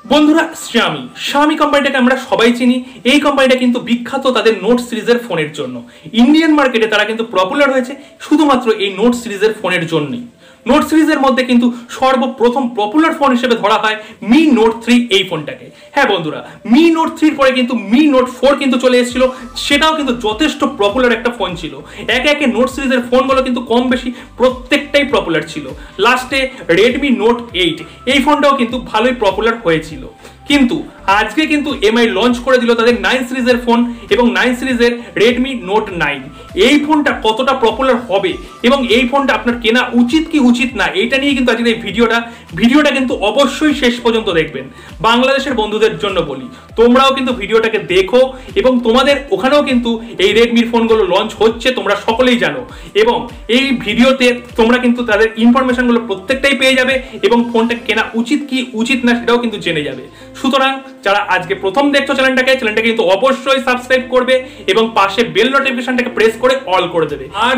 বন্ধুরা Xiaomi কোম্পানিটাকে আমরা সবাই চিনি। এই কোম্পানিটা কিন্তু বিখ্যাত তাদের নোট সিরিজের ফোনের জন্য। ইন্ডিয়ান মার্কেটে তারা কিন্তু পপুলার হয়েছে শুধুমাত্র এই নোট সিরিজের ফোনের জন্যই। নোট সিরিজের মধ্যে কিন্তু সর্বপ্রথম পপুলার ফোন হিসেবে ধরা হয় Mi Note 3 এই ফোনটাকে। হ্যাঁ বন্ধুরা, Mi Note 3 পরে কিন্তু Mi Note 4 কিন্তু চলে এসেছিল, সেটাও কিন্তু যথেষ্ট পপুলার একটা ফোন ছিল। একে একে নোট সিরিজের ফোনগুলো কিন্তু কম বেশি প্রত্যেকটাই পপুলার ছিল। লাস্টে Redmi Note 8 এই ফোনটাও কিন্তু ভালোই পপুলার হয়েছিল। কিন্তু আজকে কিন্তু MI লঞ্চ করে দিল তাদের 9 সিরিজের ফোন এবং 9 সিরিজের Redmi Note 9। এই ফোনটা কতটা পপুলার হবে এবং এই ফোনটা আপনার কেনা উচিত কি উচিত না, এইটা নিয়ে কিন্তু আজকের এই ভিডিওটা কিন্তু অবশ্যই শেষ পর্যন্ত দেখবেন। বাংলাদেশের বন্ধুদের জন্য বলি, তোমরাও কিন্তু ভিডিওটাকে দেখো এবং তোমাদের ওখানেও কিন্তু এই রেডমির ফোনগুলো লঞ্চ হচ্ছে, তোমরা সকলেই জানো। এবং এই ভিডিওতে তোমরা কিন্তু তাদের ইনফরমেশনগুলো প্রত্যেকটাই পেয়ে যাবে এবং ফোনটা কেনা উচিত কি উচিত না সেটাও কিন্তু জেনে যাবে। সুতরাং যারা আজকে প্রথম দেখছো চ্যানেলটাকে কিন্তু অবশ্যই সাবস্ক্রাইব করবে এবং পাশে বেল নোটিফিকেশনটাকে প্রেস করে অল করে দেবে। আর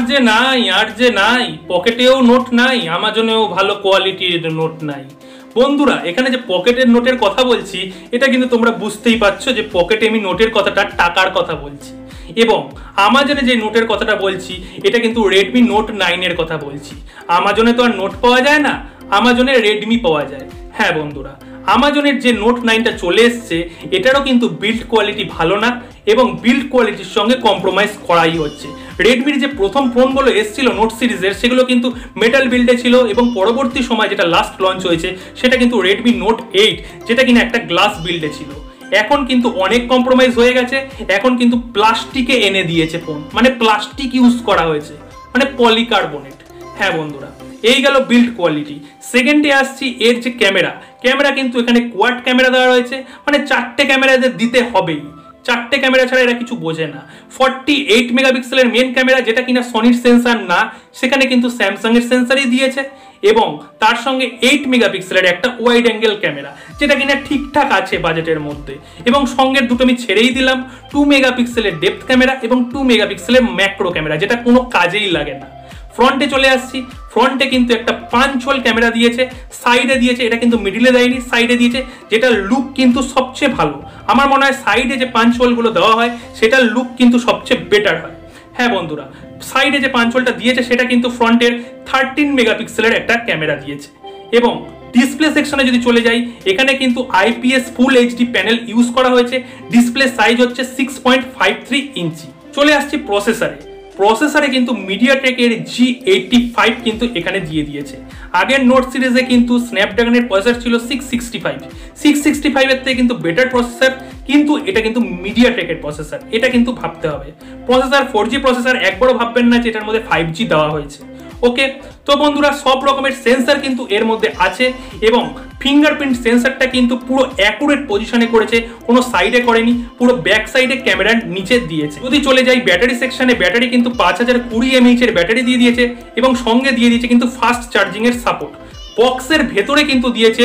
যে নাই পকেটেও নোট নাই, আমাজনেও ভালো কোয়ালিটির নোট নাই। বন্ধুরা, এখানে যে পকেটের নোটের কথা বলছি এটা কিন্তু তোমরা বুঝতেই পারছো যে পকেটে আমি নোটের কথাটা টাকার কথা বলছি। এবং আমাজনে যে নোটের কথাটা বলছি এটা কিন্তু Redmi Note 9 এর কথা বলছি। আমাজনে তো আর নোট পাওয়া যায় না, আমাজনে রেডমি পাওয়া যায়। হ্যাঁ বন্ধুরা, আমাজনের যে নোট 9টা চলে এসছে এটারও কিন্তু বিল্ড কোয়ালিটি ভালো না এবং বিল্ড কোয়ালিটির সঙ্গে কম্প্রোমাইজ করাই হচ্ছে। রেডমির যে প্রথম ফোনগুলো এসেছিল নোট সিরিজের সেগুলো কিন্তু মেটাল বিল্ডে ছিল এবং পরবর্তী সময় যেটা লাস্ট লঞ্চ হয়েছে সেটা কিন্তু Redmi Note 8 যেটা কিনা একটা গ্লাস বিল্ডে ছিল। এখন কিন্তু অনেক কম্প্রোমাইজ হয়ে গেছে, এখন কিন্তু প্লাস্টিকে এনে দিয়েছে ফোন, মানে প্লাস্টিক ইউজ করা হয়েছে, মানে পলিকার্বনেট। হ্যাঁ বন্ধুরা, এই গেল বিল্ড কোয়ালিটি। সেকেন্ডে আসছি এর যে ক্যামেরা কিন্তু এখানে কোয়াড ক্যামেরা দেওয়া রয়েছে, মানে 4টে ক্যামেরা দিতে হবেই। 4টে ক্যামেরা ছাড়া এরা কিছু বোঝে না। 48 মেগাপিক্সেলের মেন ক্যামেরা যেটা কিনা সনির সেন্সার না, সেখানে কিন্তু স্যামসাং এর সেন্সারই দিয়েছে এবং তার সঙ্গে 8 মেগাপিক্সেলের একটা ওয়াইড অ্যাঙ্গেল ক্যামেরা যেটা কিনা ঠিকঠাক আছে বাজেটের মধ্যে। এবং সঙ্গের দুটো আমি ছেড়েই দিলাম, 2 মেগাপিক্সেলের ডেপথ ক্যামেরা এবং 2 মেগাপিক্সেলের ম্যাক্রো ক্যামেরা যেটা কোনো কাজেই লাগে না। ফ্রন্টে চলে আসছি, ফ্রন্টে কিন্তু একটা 5 হোল ক্যামেরা দিয়েছে, সাইডে দিয়েছে, এটা কিন্তু মিডিলে দেয়নি, সাইডে দিয়েছে, যেটা লুক কিন্তু সবচেয়ে ভালো। আমার মনে হয় সাইডে যে 5 হোলগুলো দেওয়া হয় সেটার লুক কিন্তু সবচেয়ে বেটার হয়। হ্যাঁ বন্ধুরা, সাইডে যে 5 হোলটা দিয়েছে সেটা কিন্তু ফ্রন্টের 13 মেগাপিক্সেলের একটা ক্যামেরা দিয়েছে। এবং ডিসপ্লে সেকশনে যদি চলে যাই, এখানে কিন্তু IPS full HD panel use করা হয়েছে। ডিসপ্লে সাইজ হচ্ছে 6.53 ইঞ্চি। চলে আসছি প্রসেসরে কিন্তু MediaTek এর G85 কিন্তু এখানে দিয়ে দিয়েছে। আগের নোট সিরিজে কিন্তু স্ন্যাপড্রাগনের প্রসেসর ছিল 665 এর থেকে কিন্তু বেটার প্রসেসর, কিন্তু এটা কিন্তু MediaTek এর প্রসেসর, এটা কিন্তু ভাবতে হবে। প্রসেসর 4G প্রসেসর, একবারও ভাববেন না যে এটার মধ্যে 5G দেওয়া হয়েছে। ওকে, তো বন্ধুরা সব রকমের সেন্সর কিন্তু এর মধ্যে আছে এবং ফিঙ্গারপ্রিন্ট সেন্সরটা কিন্তু পুরো অ্যাকুরেট পজিশনে করেছে, কোনো সাইডে করেনি, পুরো ব্যাক সাইডে ক্যামেরার নিচে দিয়েছে। যদি চলে যাই ব্যাটারি সেকশনে, ব্যাটারি কিন্তু 5020 mAh এর ব্যাটারি দিয়ে দিয়েছে এবং সঙ্গে দিয়ে দিয়েছে কিন্তু ফাস্ট চার্জিং এর সাপোর্ট। বক্সের ভেতরে কিন্তু দিয়েছে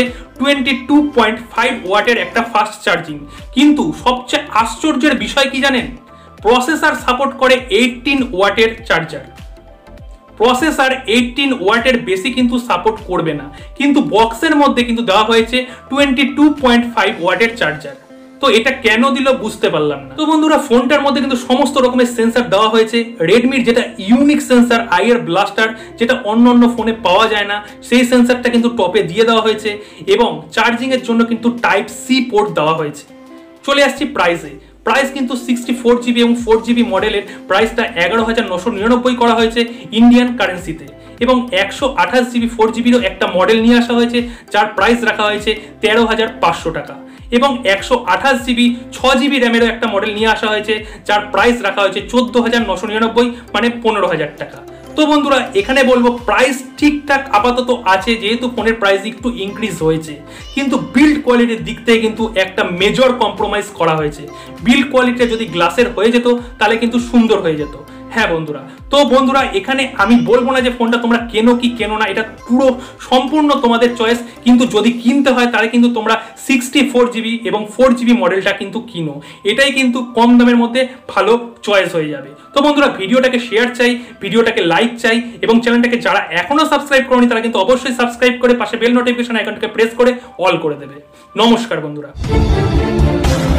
22.5 ওয়াটের একটা ফাস্ট চার্জিং। কিন্তু সবচেয়ে আশ্চর্যের বিষয় কি জানেন, প্রসেসর সাপোর্ট করে 18 ওয়াটের চার্জার। প্রসেসর 18 ওয়াটের বেশি কিন্তু সাপোর্ট করবে না, কিন্তু বক্সের মধ্যে কিন্তু দেওয়া হয়েছে 22.5 ওয়াটের চার্জার। তো এটা কেন দিল বুঝতে পারলাম না। তো বন্ধুরা, ফোনটার মধ্যে কিন্তু সমস্ত রকমের সেন্সর দেওয়া হয়েছে। রেডমির যেটা ইউনিক সেন্সর আইআর ব্লাস্টার, যেটা অন্য ফোনে পাওয়া যায় না, সেই সেন্সরটা কিন্তু টপে দিয়ে দেওয়া হয়েছে এবং চার্জিং এর জন্য কিন্তু Type-C পোর্ট দেওয়া হয়েছে। চলে আসছি প্রাইস কিন্তু 64GB এবং 4GB মডেলের প্রাইসটা 11,999 করা হয়েছে ইন্ডিয়ান কারেন্সিতে। এবং 128GB 4GBরও একটা মডেল নিয়ে আসা হয়েছে যার প্রাইস রাখা হয়েছে 13,500 টাকা। এবং 128GB 6GB র্যামেরও একটা মডেল নিয়ে আসা হয়েছে যার প্রাইস রাখা হয়েছে 14,999, মানে 15,000 টাকা। তো বন্ধুরা, এখানে বলবো প্রাইস ঠিকঠাক আপাতত আছে, যেহেতু ফোনের প্রাইস একটু ইনক্রিজ হয়েছে, কিন্তু বিল্ড কোয়ালিটির দিক থেকে কিন্তু একটা মেজর কম্প্রোমাইজ করা হয়েছে। বিল্ড কোয়ালিটি যদি গ্লাসের হয়ে যেত তাহলে কিন্তু সুন্দর হয়ে যেত। হ্যাঁ বন্ধুরা, তো বন্ধুরা এখানে আমি বলবো না যে ফোনটা তোমরা কেনো কি কেনো না, এটা পুরো সম্পূর্ণ তোমাদের চয়েস, কিন্তু যদি কিনতে হয় তাহলে কিন্তু তোমরা 64GB এবং 4GB মডেলটা কিন্তু কিনো, এটাই কিন্তু কম দামের মধ্যে ভালো চয়েস হয়ে যাবে। তো বন্ধুরা ভিডিওটাকে শেয়ার চাই, ভিডিওটাকে লাইক চাই, এবং চ্যানেলটাকে যারা এখনো সাবস্ক্রাইব করোনি তারা কিন্তু অবশ্যই সাবস্ক্রাইব করে পাশে বেল নোটিফিকেশন আইকনটাকে প্রেস করে অল করে দেবে। নমস্কার বন্ধুরা।